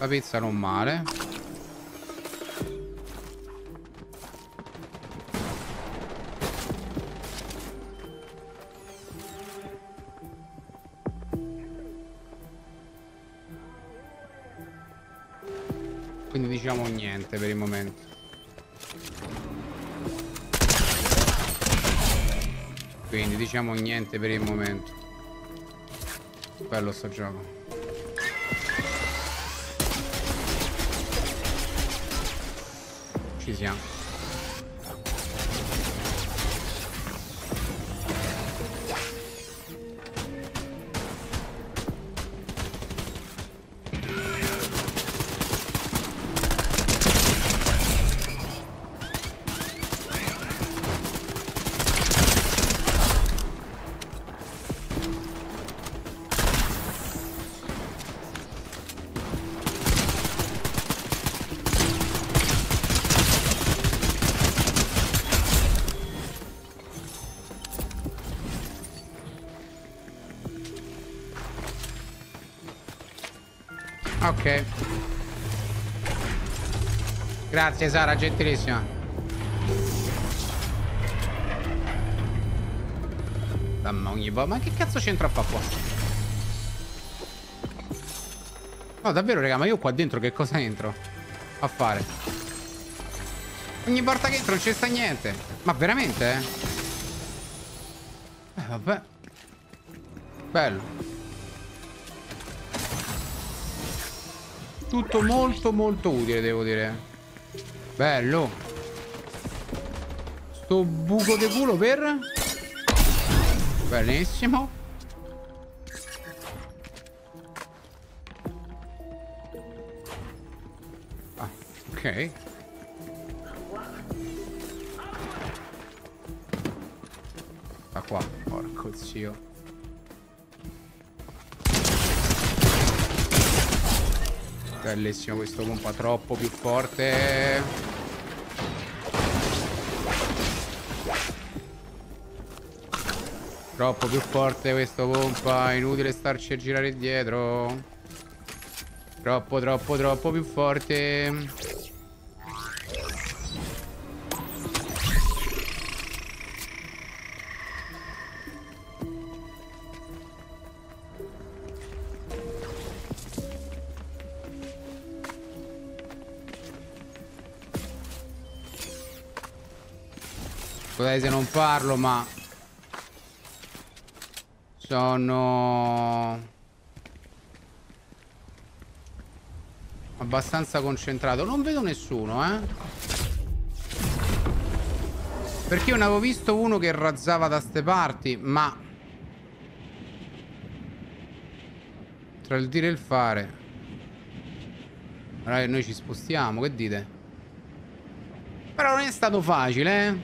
La pizza non male. Quindi diciamo niente per il momento. Quindi diciamo niente per il momento. Bello sto gioco. Ci siamo. Ok. Grazie Sara, gentilissima. Damma ogni volta. Ma che cazzo c'entra a fa qua? No, davvero, raga, ma io qua dentro che cosa entro a fare? Ogni volta che entro non c'è sta niente. Ma veramente, vabbè. Bello. Tutto molto molto utile, devo dire. Bello. Sto buco di culo per... Benissimo. Ah, ok. Da qua. Porco zio. Bellissimo questo pompa, troppo più forte. Troppo più forte questo pompa. Inutile starci a girare dietro. Troppo più forte. Scusate se non parlo, ma sono abbastanza concentrato. Non vedo nessuno, perché io ne avevo visto uno che razzava da ste parti, ma tra il dire e il fare. Allora noi ci spostiamo, che dite? Però non è stato facile,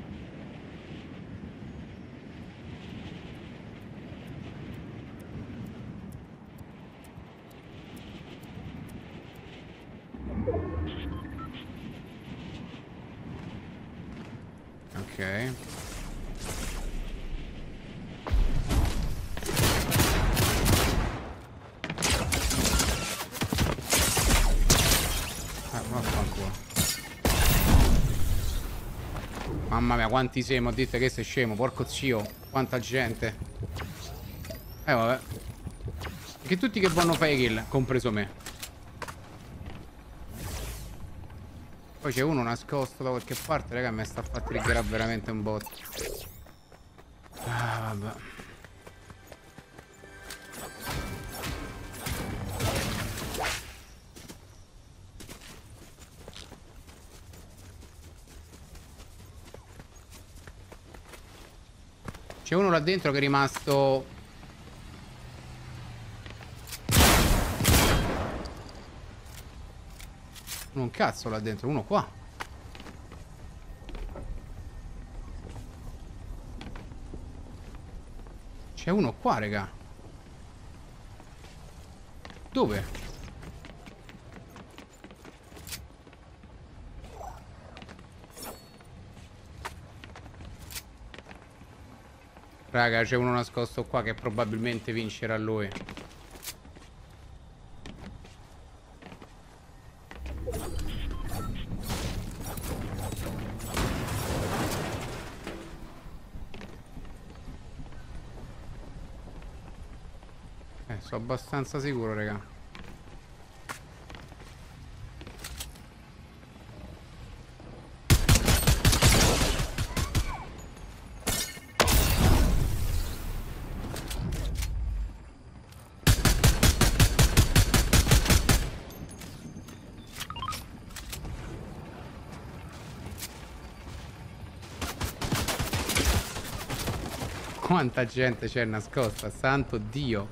Ok. Vaffanculo. Mamma mia, quanti siamo? Dite che sei scemo, porco zio. Quanta gente. Vabbè. Che tutti che vanno fare kill, compreso me. Poi c'è uno nascosto da qualche parte, raga, mi sta a far triggerare veramente un botto. Ah, vabbè. C'è uno là dentro che è rimasto... Un cazzo là dentro, uno qua. C'è uno qua, raga. Dove? Raga, c'è uno nascosto qua che probabilmente vincerà lui. sono abbastanza sicuro, raga. Quanta gente c'è nascosta, santo Dio.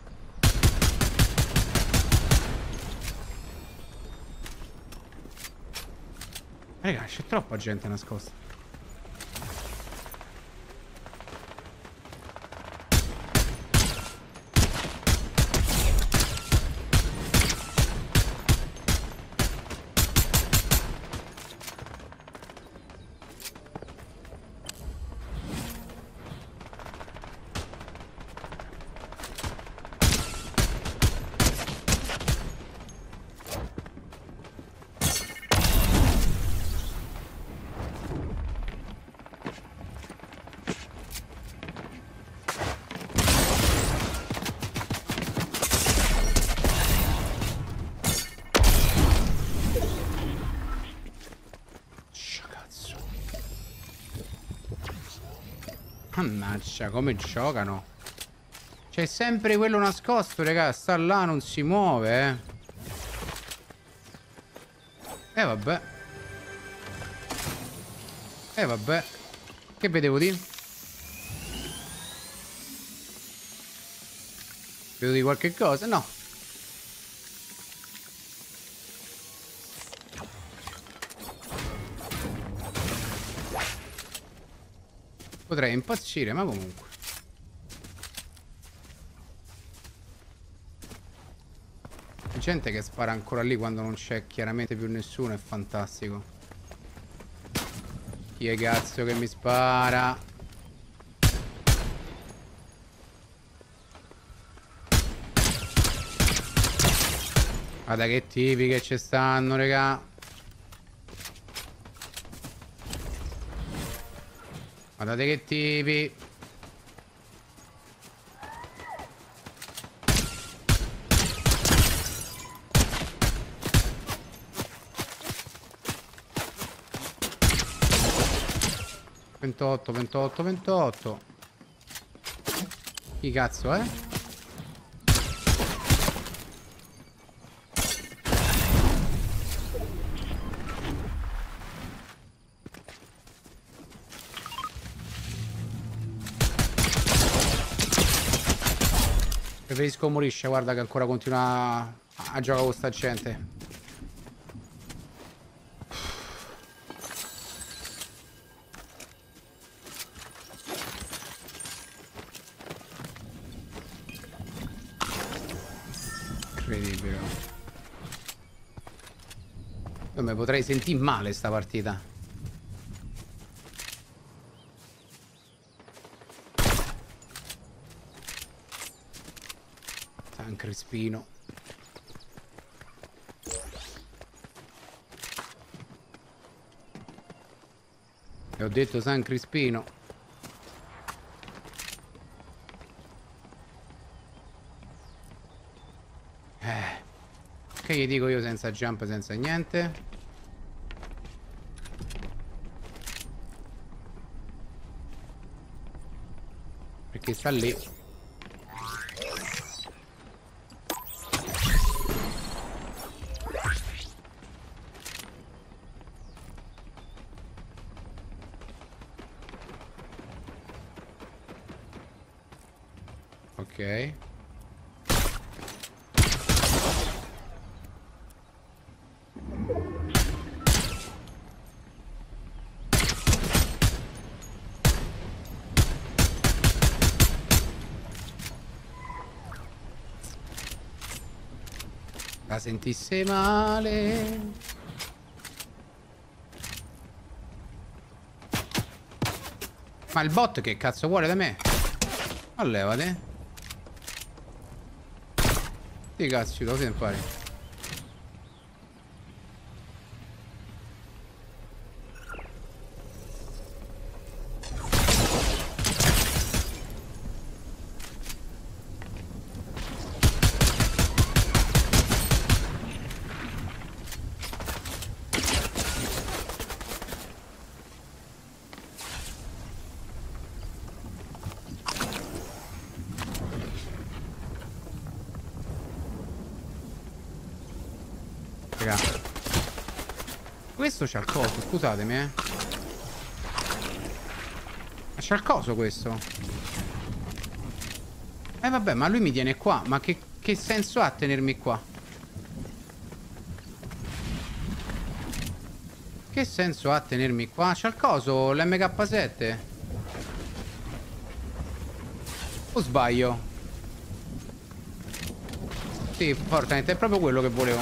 Raga, c'è troppa gente nascosta. Mannaggia, come giocano. C'è sempre quello nascosto, raga. Sta là, non si muove, vabbè. Vabbè. Che vedevo di? Vedo di qualche cosa? No. Potrei impazzire, ma comunque. Gente che spara ancora lì quando non c'è chiaramente più nessuno, è fantastico. Chi è cazzo che mi spara? Guarda che tipi che ci stanno, raga. Guardate che tipi. Ventotto, 28, 28. Chi cazzo è? Preferisco morisce, guarda che ancora continua a giocare con sta gente. Incredibile. Io mi potrei sentire male sta partita. San Crispino. E ho detto San Crispino. Che gli dico io senza jump, senza niente? Perché sta lì. Ok. La sentisse male. Ma il bot che cazzo vuole da me? Ma levate. Che cazzo, lo devi fare? raga. Questo c'ha il coso, scusatemi, Ma c'ha il coso questo. Vabbè, ma lui mi tiene qua. Ma che senso ha tenermi qua? Che senso ha tenermi qua? C'ha il coso, l'MK7. O sbaglio? Sì, Fortnite, è proprio quello che volevo.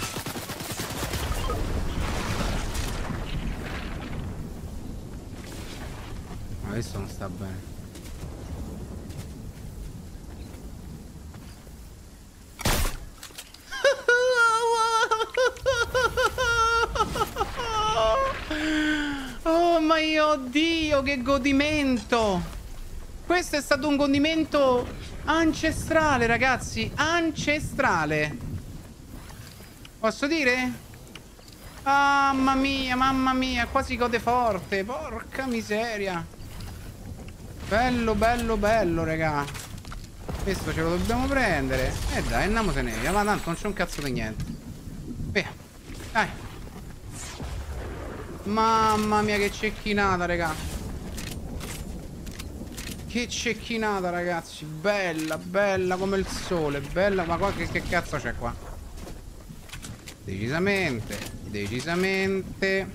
Ma questo non sta bene. Oh mio Dio, che godimento! Questo è stato un godimento ancestrale, ragazzi. Ancestrale. Posso dire? Ah, mamma mia, qua si gode forte. Porca miseria. Bello, bello, bello, raga. Questo ce lo dobbiamo prendere. Dai, andiamosene via. Ma tanto non c'è un cazzo di niente. Via. Dai. Mamma mia, che cecchinata, raga. Che cecchinata, ragazzi. Bella, bella come il sole. Bella, ma qua che cazzo c'è qua? Decisamente. Decisamente.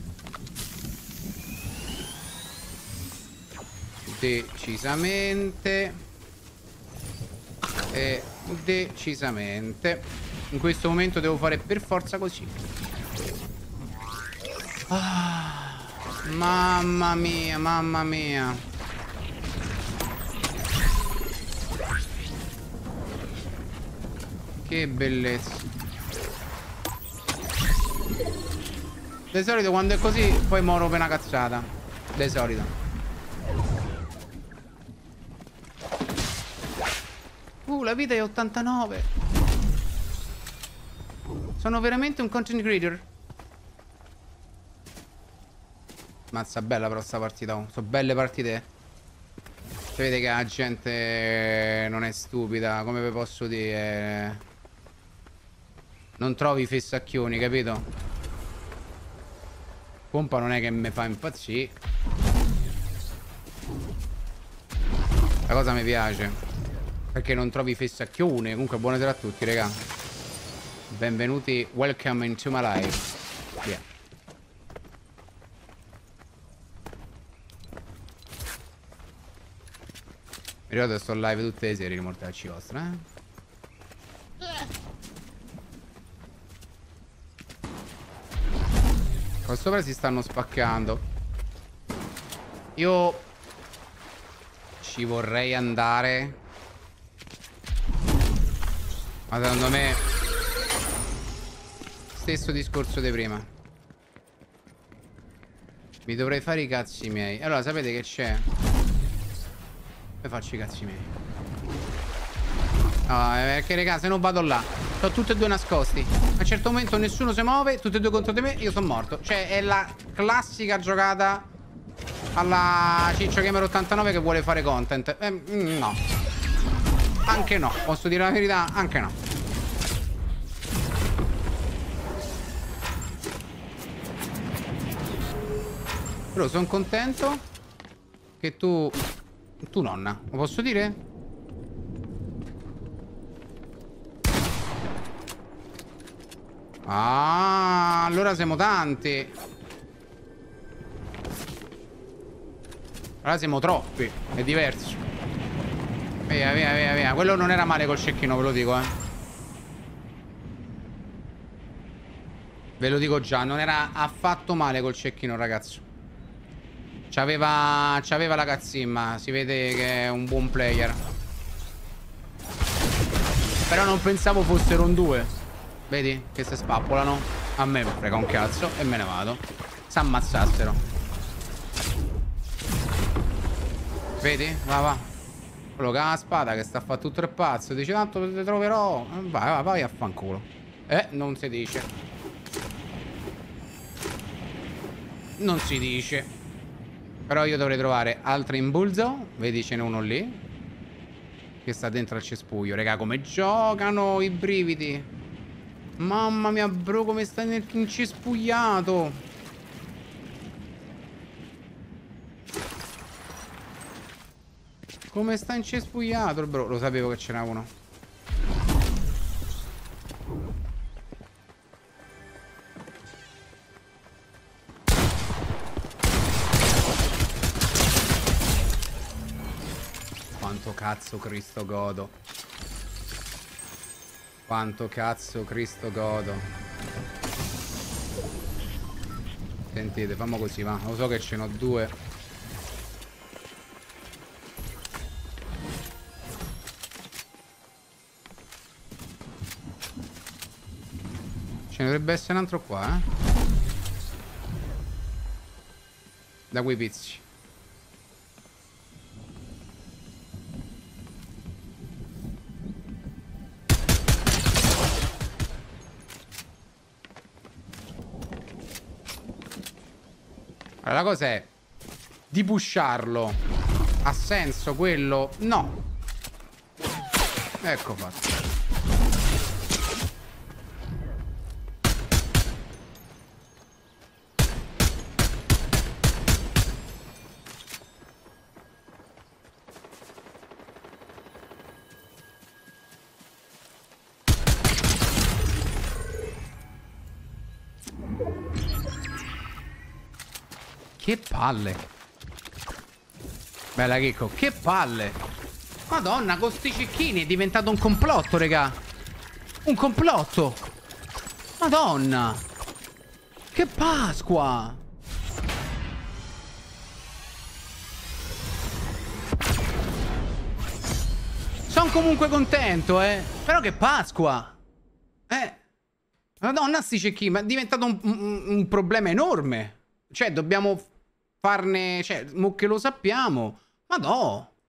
Decisamente. E decisamente. In questo momento devo fare per forza così. Ah, mamma mia, mamma mia. Che bellezza. Di solito quando è così poi moro per una cazzata. Di solito. La vita è 89. Sono veramente un content creator. Mazza, bella però sta partita. Sono belle partite. Si vede che la gente non è stupida. Come vi posso dire? Non trovi fessacchioni, capito? Pompa non è che mi fa impazzire. La cosa mi piace. Perché non trovi fessacchioni. Comunque buonasera a tutti, raga. Benvenuti. Welcome into my life. Via. Mi ricordo che sto live tutte le sere, mortacci vostri, Qua sopra si stanno spaccando. Io ci vorrei andare. Ma secondo me stesso discorso di prima. Mi dovrei fare i cazzi miei. Allora sapete che c'è? Mi faccio i cazzi miei. Perché raga, se non vado là sono tutti e due nascosti. A un certo momento nessuno si muove, tutti e due contro di me, io sono morto. Cioè è la classica giocata alla Ciccio Gamer 89 che vuole fare content. No. Anche no, posso dire la verità, anche no. Però sono contento che tu nonna, lo posso dire? Ah, allora siamo tanti. Allora siamo troppi, è diverso. Via, via, via, via. Quello non era male col cecchino, ve lo dico, Ve lo dico già, non era affatto male col cecchino, ragazzo. C'aveva la cazzimma. Si vede che è un buon player. Però non pensavo fossero un due. Vedi? Che si spappolano. A me mi frega un cazzo e me ne vado. S'ammazzassero. Vedi? Va, va. Quello che ha la spada che sta a fare tutto il pazzo. Dice tanto te troverò. Vai, vai a fanculo. Non si dice. Non si dice. Però io dovrei trovare altri impulso. Vedi, ce n'è uno lì che sta dentro al cespuglio. Raga, come giocano i brividi. Mamma mia, bro, come sta incespugliato. Come sta incespugliato, bro. Lo sapevo che c'era uno. Quanto cazzo Cristo godo. Quanto cazzo Cristo godo. Sentite, fammo così, va. Lo so che ce n'ho due. Ce ne dovrebbe essere un altro qua, Da quei pizzi. Allora, la cosa è di pusharlo. Ha senso quello? No. Ecco fatto. Che palle. Bella Chicco, che palle. Madonna, con sti cecchini è diventato un complotto, regà. Un complotto. Madonna. Che Pasqua. Sono comunque contento, Però che Pasqua. Madonna, sti cecchini, ma è diventato un problema enorme. Cioè, dobbiamo farne... Cioè, mo che lo sappiamo. Ma no.